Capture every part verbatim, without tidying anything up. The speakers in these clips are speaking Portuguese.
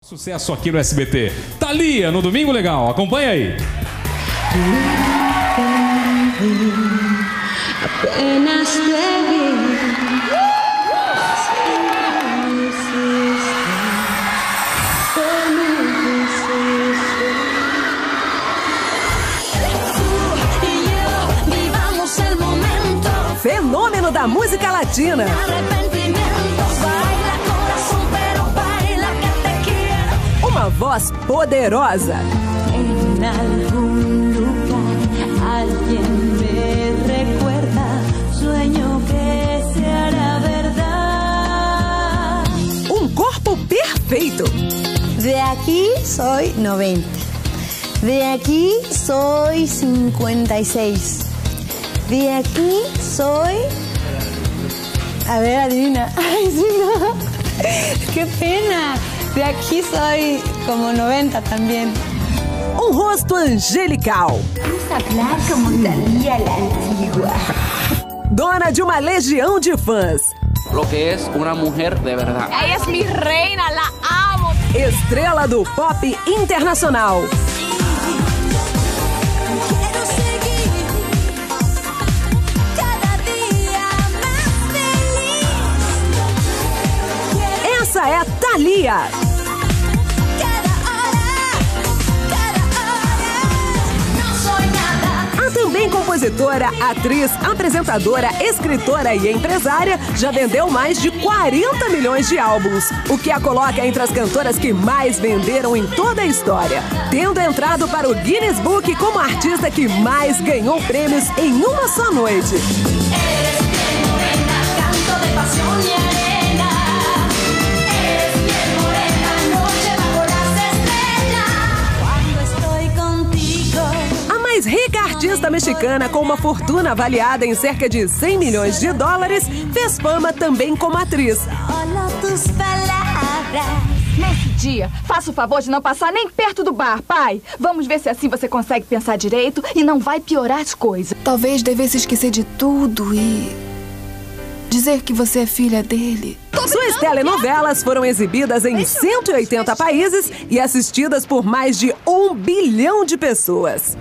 Sucesso aqui no S B T. Thalia, no Domingo Legal. Acompanha aí. Apenas te vi. Fenômeno da música latina. Uma voz poderosa. En algún lugar alguien me recuerda, sueño que se hará verdad. Um corpo perfeito. De aquí soy noventa. De aquí soy cincuenta y seis. De aquí soy... A ver, adivina. Ay, sí, no. Qué pena. De aquí soy como noventa también. Um rosto angelical. Vamos a hablar como Thalia la antigua. Dona de uma legião de fãs. Lo que es una mujer de verdad. Ella es mi reina, la amo. Estrela do pop internacional. Essa é Thalia. A também compositora, atriz, apresentadora, escritora e empresária, já vendeu mais de quarenta milhões de álbuns, o que a coloca entre as cantoras que mais venderam em toda a história, tendo entrado para o Guinness Book como a artista que mais ganhou prêmios em uma só noite. Rica artista mexicana com uma fortuna avaliada em cerca de cem milhões de dólares, fez fama também como atriz. Nesse dia, faça o favor de não passar nem perto do bar, pai. Vamos ver se assim você consegue pensar direito e não vai piorar as coisas. Talvez devesse esquecer de tudo e dizer que você é filha dele. Suas telenovelas foram exibidas em cento e oitenta países e assistidas por mais de um bilhão de pessoas.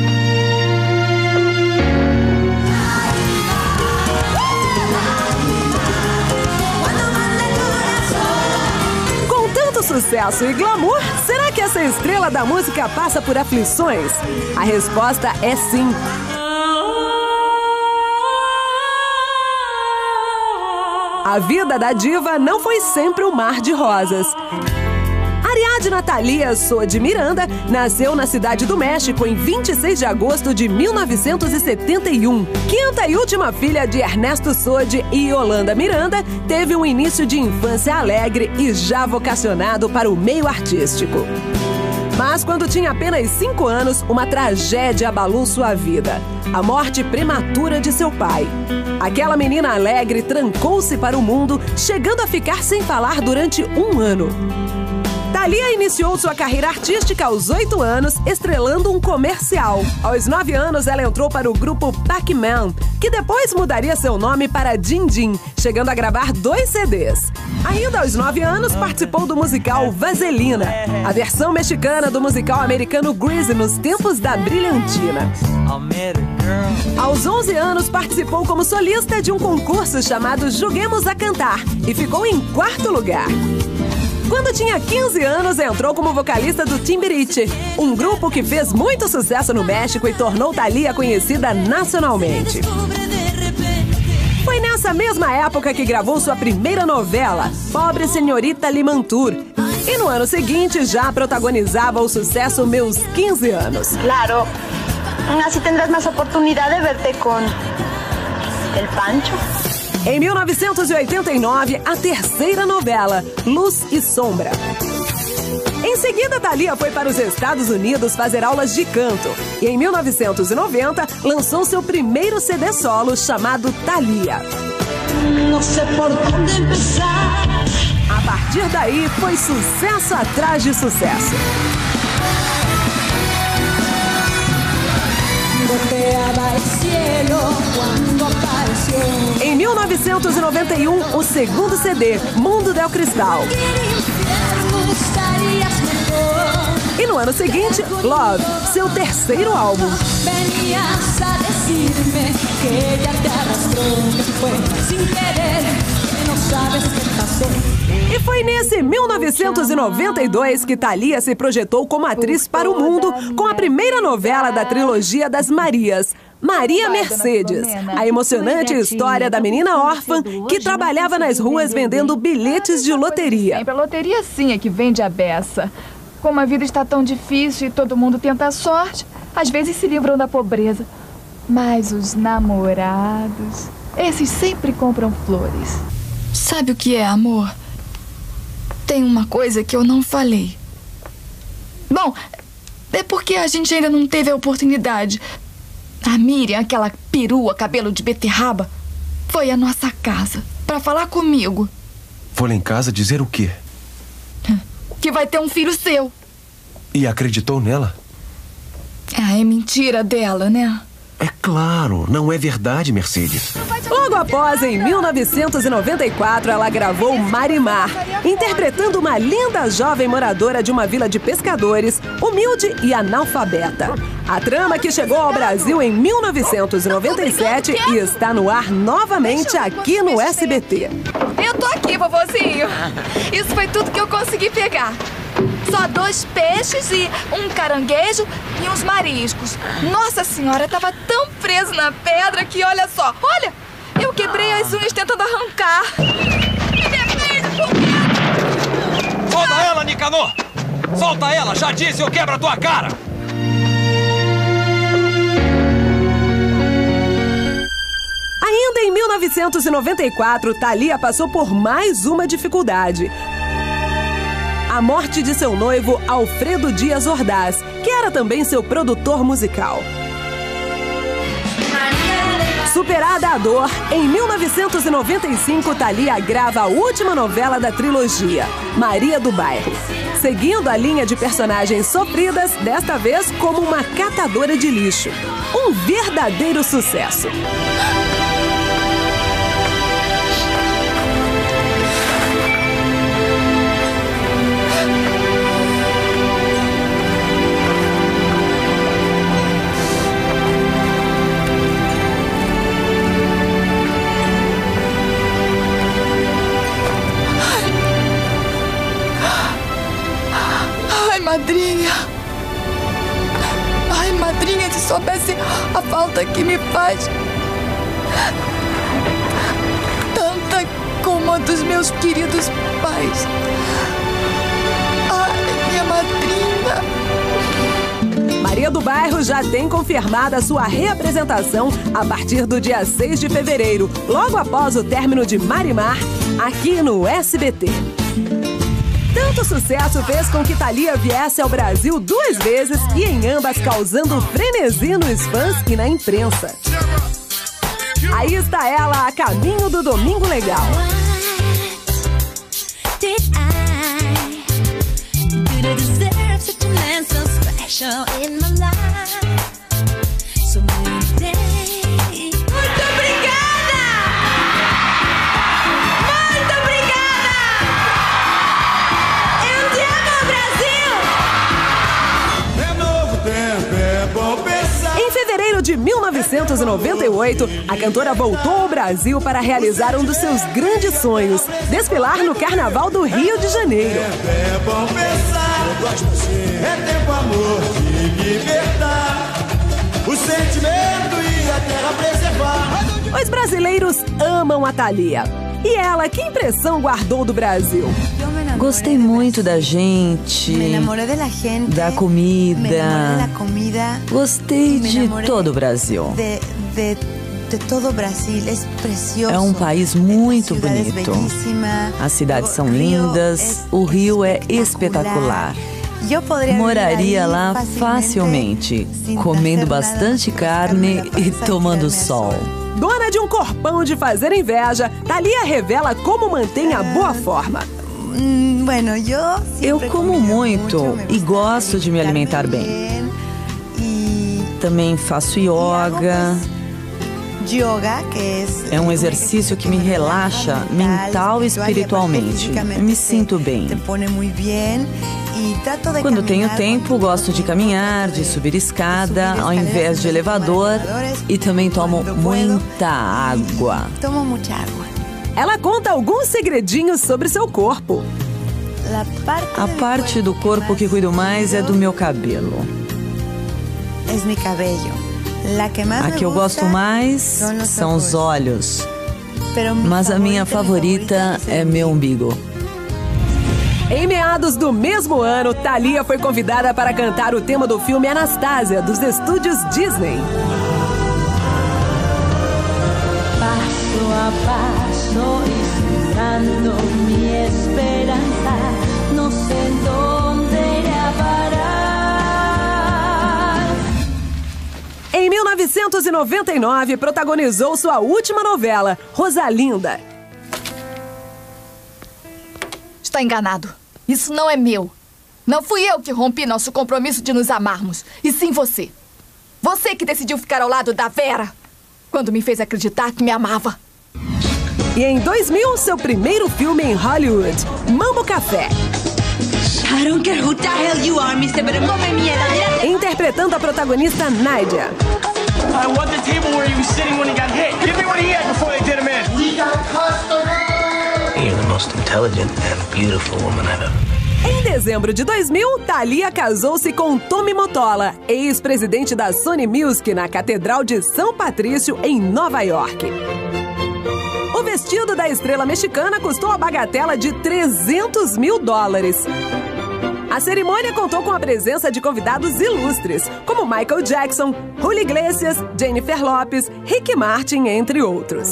Sucesso e glamour, será que essa estrela da música passa por aflições? A resposta é sim. A vida da diva não foi sempre um mar de rosas. Ariadna Thalia Soa de Miranda nasceu na Cidade do México em vinte e seis de agosto de mil novecentos e setenta e um. Quinta e última filha de Ernesto Sodi e Yolanda Miranda, teve um início de infância alegre e já vocacionado para o meio artístico. Mas quando tinha apenas cinco anos, uma tragédia abalou sua vida. A morte prematura de seu pai. Aquela menina alegre trancou-se para o mundo, chegando a ficar sem falar durante um ano. Thalia iniciou sua carreira artística aos oito anos, estrelando um comercial. Aos nove anos, ela entrou para o grupo Pac-Man, que depois mudaria seu nome para Din Din, chegando a gravar dois C Ds. Ainda aos nove anos, participou do musical Vaselina, a versão mexicana do musical americano Grease nos tempos da brilhantina. Aos onze anos, participou como solista de um concurso chamado Joguemos a Cantar e ficou em quarto lugar. Quando tinha quinze anos, entrou como vocalista do Timbiriche, um grupo que fez muito sucesso no México e tornou Thalia conhecida nacionalmente. Foi nessa mesma época que gravou sua primeira novela, Pobre Senhorita Limantur. E no ano seguinte já protagonizava o sucesso Meus quinze anos. Claro, así tendrás más oportunidad de verte con el Pancho. Em mil novecentos e oitenta e nove, a terceira novela, Luz e Sombra. Em seguida, Thalia foi para os Estados Unidos fazer aulas de canto. E em mil novecentos e noventa, lançou seu primeiro C D solo chamado Thalia. Não sei por onde começar. A partir daí, foi sucesso atrás de sucesso. Em mil novecentos e noventa e um, o segundo C D, Mundo del Cristal. ano seguinte, Love, seu terceiro álbum. Venías a decirme que ella te arrastró, que fue sin querer, que no sabes qué pasó. E foi nesse mil novecentos e noventa e dois que Thalia se projetou como atriz para o mundo com a primeira novela da trilogia das Marias, Maria Mercedes, a emocionante história da menina órfã que trabalhava nas ruas vendendo bilhetes de loteria. Sempre a loteria sim é que vende a beça. Como a vida está tão difícil e todo mundo tenta a sorte, às vezes se livram da pobreza. Mas os namorados, esses sempre compram flores. Sabe o que é amor? Tem uma coisa que eu não falei. Bom, é porque a gente ainda não teve a oportunidade. A Miriam, aquela perua, cabelo de beterraba, foi à nossa casa pra falar comigo. Foi lá em casa dizer o quê? Que vai ter um filho seu. E acreditou nela? Ah, é mentira dela, né? É claro, não é verdade, Mercedes. Logo após, em mil novecentos e noventa e quatro, ela gravou Marimar, interpretando uma linda jovem moradora de uma vila de pescadores, humilde e analfabeta. A trama que chegou ao Brasil em mil novecentos e noventa e sete e está no ar novamente aqui no S B T. Eu tô aqui, vovozinho. Isso foi tudo que eu consegui pegar. Só dois peixes e um caranguejo e uns mariscos. Nossa senhora, tava tão preso na pedra que, olha só, olha, eu quebrei as unhas tentando arrancar. Me defende, por quê? Solta ela, Nicanor! Solta ela, já disse, eu quebro a tua cara! Ainda em mil novecentos e noventa e quatro, Thalia passou por mais uma dificuldade. A morte de seu noivo, Alfredo Dias Ordaz, que era também seu produtor musical. Superada a dor, em mil novecentos e noventa e cinco, Thalia grava a última novela da trilogia, Maria do Bairro. Seguindo a linha de personagens sofridas, desta vez como uma catadora de lixo. Um verdadeiro sucesso. Madrinha. Ai, madrinha, se soubesse a falta que me faz. Tanta como a dos meus queridos pais. Ai, minha madrinha. Maria do Bairro já tem confirmada sua reapresentação a partir do dia seis de fevereiro, logo após o término de Marimar, aqui no S B T. Tanto sucesso fez com que Thalia viesse ao Brasil duas vezes e em ambas causando frenesi nos fãs e na imprensa. Aí está ela a caminho do Domingo Legal. De mil novecentos e noventa e oito, a cantora voltou ao Brasil para realizar um dos seus grandes sonhos, desfilar no Carnaval do Rio de Janeiro. É bom pensar, eu gosto de você, é tempo amor de libertar, o sentimento e a terra preservar. Os brasileiros amam a Thalia. E ela, que impressão guardou do Brasil? Gostei muito da gente, da comida, gostei de todo o Brasil. É um país muito bonito. As cidades são lindas, o Rio é espetacular. Moraria lá facilmente, comendo bastante carne e tomando sol. Dona de um corpão de fazer inveja, Thalia revela como mantém a boa forma. Eu como muito e gosto de me alimentar bem. Também faço yoga. É um exercício que me relaxa mental e espiritualmente. Me sinto bem. Quando tenho tempo, gosto de caminhar, de subir escada, ao invés de elevador, e também tomo muita água. Tomo muita água. Ela conta alguns segredinhos sobre seu corpo. A parte do corpo que cuido mais é do meu cabelo. É meu cabelo. A que eu gosto mais são os olhos. Mas a minha favorita é meu umbigo. Em meados do mesmo ano, Thalia foi convidada para cantar o tema do filme Anastasia, dos estúdios Disney. Paso a paso y sembrando mi esperanza, no sé dónde irá parar. Em mil novecentos e noventa e nove, protagonizou sua última novela, Rosalinda. Está enganado. Isso não é meu. Não fui eu que rompi nosso compromisso de nos amarmos, e sim você. Você que decidiu ficar ao lado da Vera, quando me fez acreditar que me amava. E em dois mil, seu primeiro filme em Hollywood, Mambo Café. I don't care who the hell you are, mister, pero come mierda. Interpretando a protagonista Nadia. I want the table where he was sitting when he got hit. Give me what he had before they did him in. We got a customer. You're the most intelligent and beautiful woman I've ever. Em dezembro de dois mil, Thalia casou-se com Tommy Mottola, ex-presidente da Sony Music, na Catedral de São Patrício, em Nova York. O vestido da estrela mexicana custou a bagatela de trezentos mil dólares. A cerimônia contou com a presença de convidados ilustres, como Michael Jackson, Julio Iglesias, Jennifer Lopez, Ricky Martin, entre outros.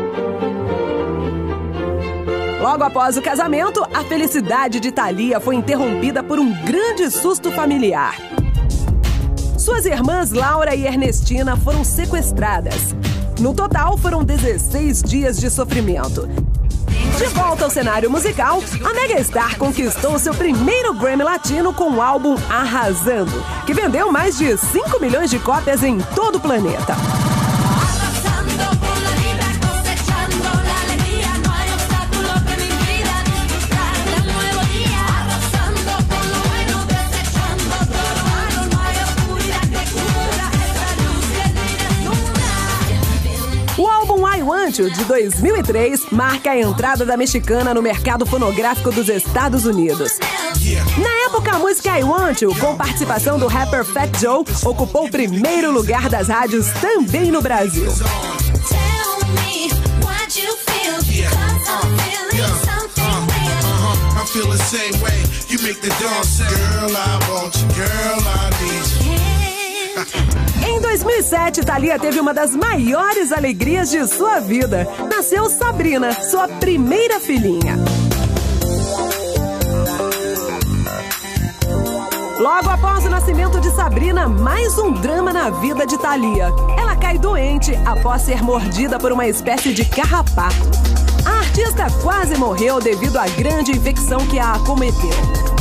Logo após o casamento, a felicidade de Thalia foi interrompida por um grande susto familiar. Suas irmãs Laura e Ernestina foram sequestradas. No total, foram dezesseis dias de sofrimento. De volta ao cenário musical, a megastar conquistou seu primeiro Grammy Latino com o álbum Arrasando, que vendeu mais de cinco milhões de cópias em todo o planeta. De dois mil e três, marca a entrada da mexicana no mercado fonográfico dos Estados Unidos. Na época, a música I Want You, com participação do rapper Fat Joe, ocupou o primeiro lugar das rádios também no Brasil. Em dois mil e sete, Thalia teve uma das maiores alegrias de sua vida. Nasceu Sabrina, sua primeira filhinha. Logo após o nascimento de Sabrina, mais um drama na vida de Thalia. Ela cai doente após ser mordida por uma espécie de carrapato. A artista quase morreu devido à grande infecção que a acometeu.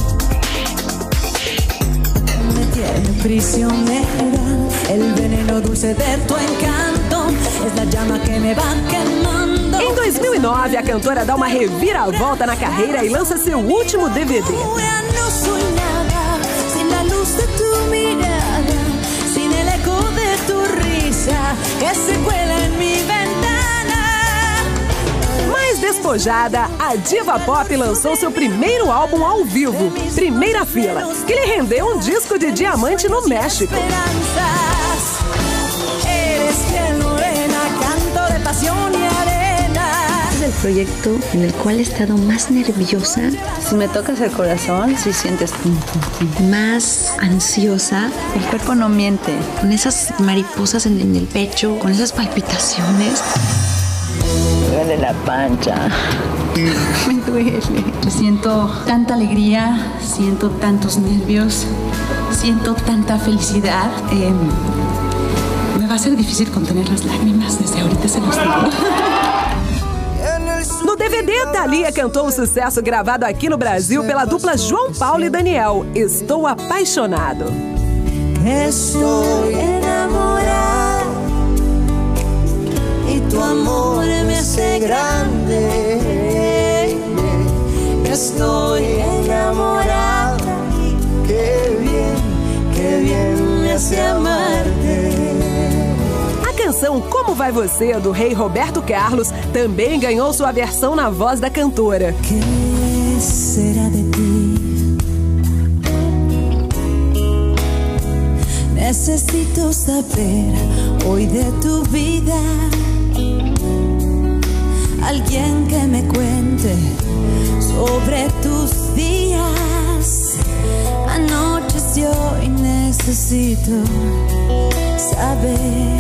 Em dois mil e nove, a cantora dá uma reviravolta na carreira e lança seu último D V D. Mais despojada, a diva pop lançou seu primeiro álbum ao vivo, Primeira Fila, que lhe rendeu um disco de diamante no México. Es el proyecto en el cual he estado más nerviosa. Si me tocas el corazón, si sientes más ansiosa. El cuerpo no miente. Con esas mariposas en, en el pecho, con esas palpitaciones. Me duele la pancha. Me duele. Siento tanta alegría, siento tantos nervios, siento tanta felicidad. Eh, me va a ser difícil contener las lágrimas, desde ahorita se los digo. No D V D, Thalia cantou o sucesso gravado aqui no Brasil pela dupla João Paulo e Daniel, Estou Apaixonado. Estou enamorada e tu amor me hace grande. Estou enamorada canção Como Vai Você, do rei Roberto Carlos, também ganhou sua versão na voz da cantora. ¿Qué será de ti? Necesito saber hoy de tu vida. Alguien que me cuente sobre tus días. Anocheció y necesito saber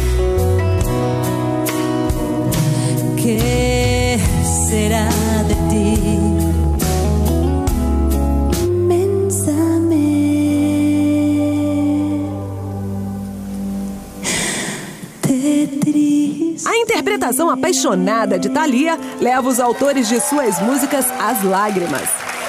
qué será de ti. A interpretação apaixonada de Thalia leva os autores de suas músicas às lágrimas.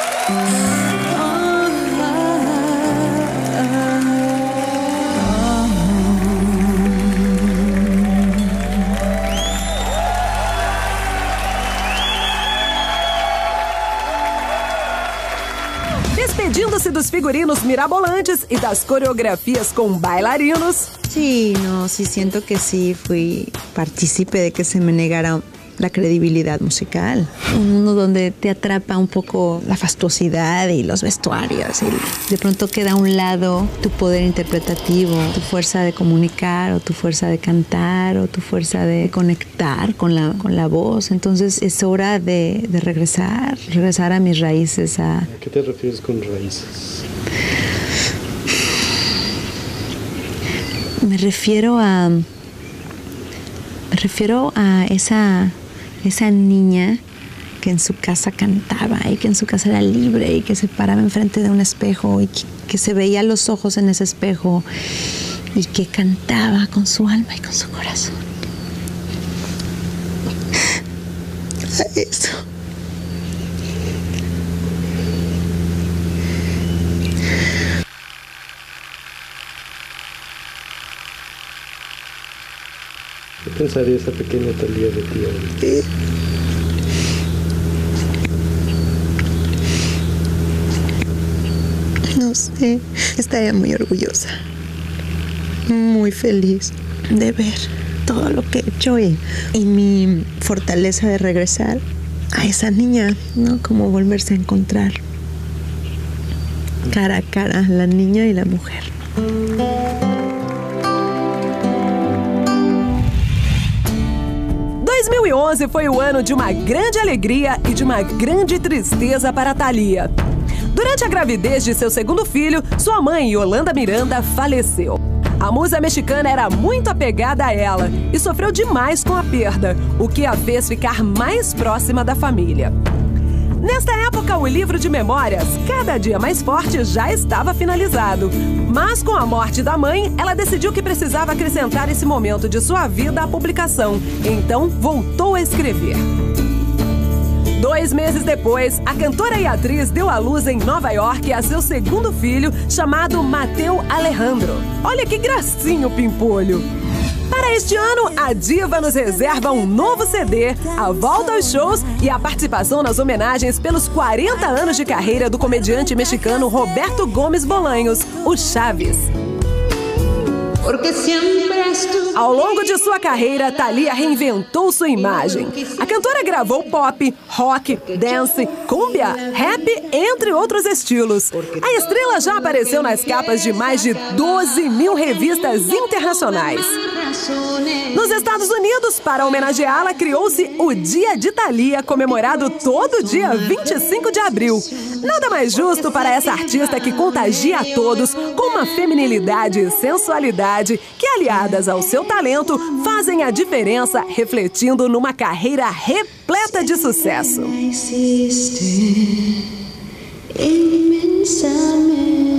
Despedindo-se dos figurinos mirabolantes e das coreografias com bailarinos. Sí, no, sí siento que sí fui partícipe de que se me negara la credibilidad musical. Un mundo donde te atrapa un poco la fastuosidad y los vestuarios. Y de pronto queda a un lado tu poder interpretativo, tu fuerza de comunicar, o tu fuerza de cantar, o tu fuerza de conectar con la, con la voz. Entonces es hora de, de regresar, regresar a mis raíces. A... ¿A qué te refieres con raíces? Me refiero a... Me refiero a esa... esa niña que en su casa cantaba y que en su casa era libre y que se paraba enfrente de un espejo y que, que se veía los ojos en ese espejo y que cantaba con su alma y con su corazón. A eso. ¿Qué pensaría esa pequeña Thalia de ti ahorita? No sé, estaría muy orgullosa, muy feliz de ver todo lo que he hecho y, y mi fortaleza de regresar a esa niña, ¿no? Como volverse a encontrar cara a cara la niña y la mujer. dois mil e onze foi o ano de uma grande alegria e de uma grande tristeza para Thalia. Durante a gravidez de seu segundo filho, sua mãe, Yolanda Miranda, faleceu. A musa mexicana era muito apegada a ela e sofreu demais com a perda, o que a fez ficar mais próxima da família. Nesta época, o livro de memórias, Cada Dia Mais Forte, já estava finalizado. Mas com a morte da mãe, ela decidiu que precisava acrescentar esse momento de sua vida à publicação. Então, voltou a escrever. Dois meses depois, a cantora e atriz deu à luz em Nova York a seu segundo filho, chamado Mateu Alejandro. Olha que gracinho, pimpolho! Para este ano, a diva nos reserva um novo C D, a volta aos shows e a participação nas homenagens pelos quarenta anos de carreira do comediante mexicano Roberto Gómez Bolaños, o Chaves. Ao longo de sua carreira, Thalia reinventou sua imagem. A cantora gravou pop, rock, dance, cumbia, rap, entre outros estilos. A estrela já apareceu nas capas de mais de doze mil revistas internacionais. Nos Estados Unidos, para homenageá-la, criou-se o Dia de Thalia, comemorado todo dia vinte e cinco de abril. Nada mais justo para essa artista que contagia a todos com uma feminilidade e sensualidade que, aliadas ao seu talento, fazem a diferença, refletindo numa carreira repleta de sucesso. Imensamente.